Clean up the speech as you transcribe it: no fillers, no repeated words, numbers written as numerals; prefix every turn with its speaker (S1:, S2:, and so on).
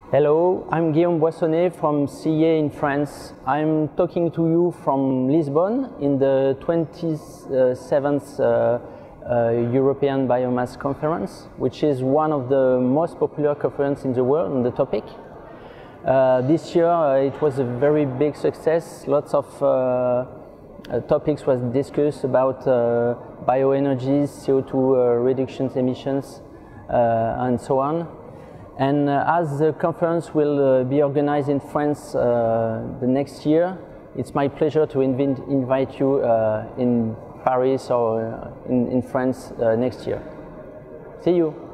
S1: Hello, I'm Guillaume Boissonnet from CEA in France. I'm talking to you from Lisbon in the 27th European Biomass Conference, which is one of the most popular conferences in the world on the topic. This year it was a very big success. Lots of topics was discussed about bioenergies, CO2 reductions emissions, and so on. And as the conference will be organized in France the next year, it's my pleasure to invite you in Paris or in France next year. See you!